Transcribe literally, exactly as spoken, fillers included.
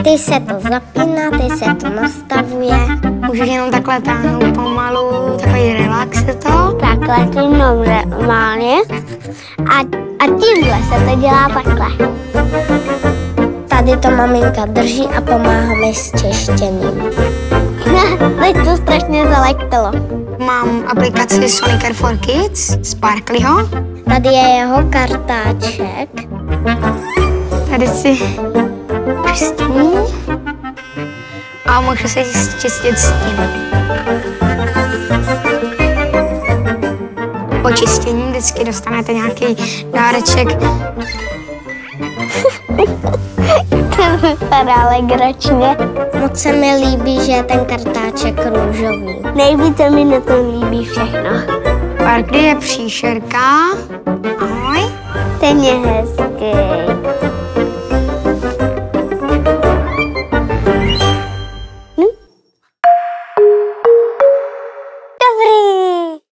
Ty se to zapíná, ty se to nastavuje. Můžeš jenom takhle táhnout pomalu, takový relax je to. Takhle tím normálně. A, a tímhle se to dělá takhle. Tady to maminka drží a pomáhá mi s čištěním. Teď to strašně zalektalo. Mám aplikaci Sonicare for Kids, Sparklyho. Tady je jeho kartáček. Tady si prstní. A můžu se čistit s tím. Po čištění vždycky dostanete nějaký dáreček. Ten vypadá legračně. Moc se mi líbí, že je ten kartáček růžový. Nejvíce mi na tom líbí všechno. Sparkly je příšerka. Ahoj. Ten je hezký.